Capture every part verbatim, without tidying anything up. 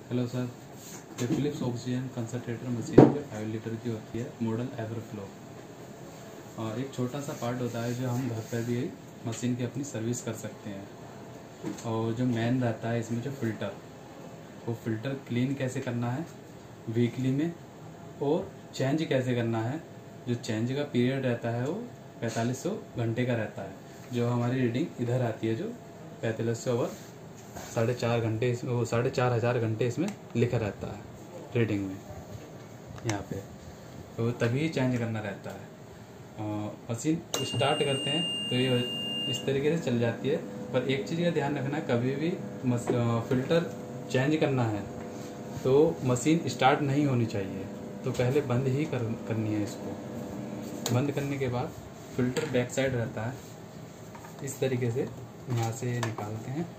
Hello sir, ये Philips oxygen concentrator machine जो five litre की होती है, मॉडल एवरफ्लो। और एक छोटा सा पार्ट होता है जो हम घर पर भी मशीन की अपनी सर्विस कर सकते हैं। और जो मेन रहता है इसमें जो फ़िल्टर, वो फ़िल्टर क्लीन कैसे करना है वीकली में, और चेंज कैसे करना है। जो चेंज का पीरियड रहता है वो पैंतालीस सौ घंटे का रहता है। जो हमारी रीडिंग इधर आती है, जो पैंतालीस सौ ओवर साढ़े चार घंटे इसमें, वो साढ़े चार हज़ार घंटे इसमें लिखा रहता है रीडिंग में यहाँ पे। तो तभी चेंज करना रहता है। मशीन स्टार्ट करते हैं तो ये इस तरीके से चल जाती है। पर एक चीज़ का ध्यान रखना, कभी भी फ़िल्टर चेंज करना है तो मशीन स्टार्ट नहीं होनी चाहिए, तो पहले बंद ही कर, करनी है इसको। बंद करने के बाद फ़िल्टर बैक साइड रहता है, इस तरीके से यहाँ से निकालते हैं।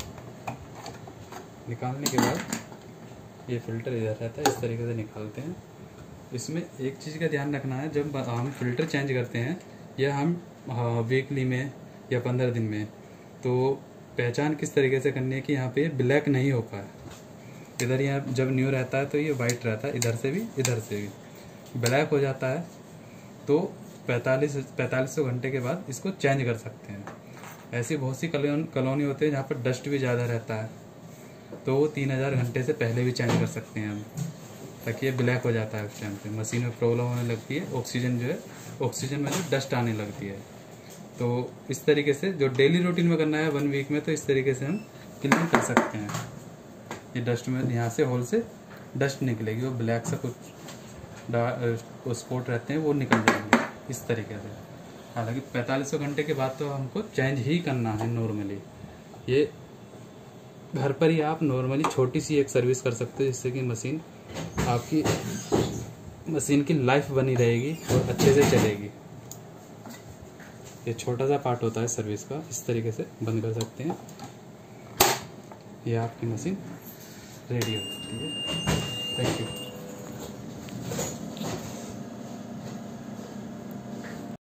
निकालने के बाद ये फ़िल्टर इधर रहता है, इस तरीके से निकालते हैं। इसमें एक चीज़ का ध्यान रखना है, जब हम फ़िल्टर चेंज करते हैं या हम वीकली में या पंद्रह दिन में, तो पहचान किस तरीके से करनी है कि यहाँ पे ब्लैक नहीं हो पाए। इधर यहाँ जब न्यू रहता है तो ये वाइट रहता है, इधर से भी इधर से भी। ब्लैक हो जाता है तो पैंतालीस पैंतालीस सौ घंटे के बाद इसको चेंज कर सकते हैं। ऐसी बहुत सी कॉलोनी होती है जहाँ पर डस्ट भी ज़्यादा रहता है, तो वो तीन हज़ार घंटे से पहले भी चेंज कर सकते हैं हम, ताकि ये ब्लैक हो जाता है उस टाइम पे। मशीन में प्रॉब्लम होने लगती है, ऑक्सीजन जो है ऑक्सीजन में जो डस्ट आने लगती है। तो इस तरीके से जो डेली रूटीन में करना है वन वीक में, तो इस तरीके से हम क्लीन कर सकते हैं। ये डस्ट में यहाँ से होल से डस्ट निकलेगी, वो ब्लैक से कुछ स्पॉट रहते हैं वो निकल जाएंगे इस तरीके से। हालांकि पैंतालीस सौ घंटे के बाद तो हमको चेंज ही करना है नॉर्मली। ये घर पर ही आप नॉर्मली छोटी सी एक सर्विस कर सकते हो, जिससे कि मशीन आपकी मशीन की लाइफ बनी रहेगी और अच्छे से चलेगी। ये छोटा सा पार्ट होता है सर्विस का, इस तरीके से बंद कर सकते हैं। ये आपकी मशीन रेडी हो जाती है।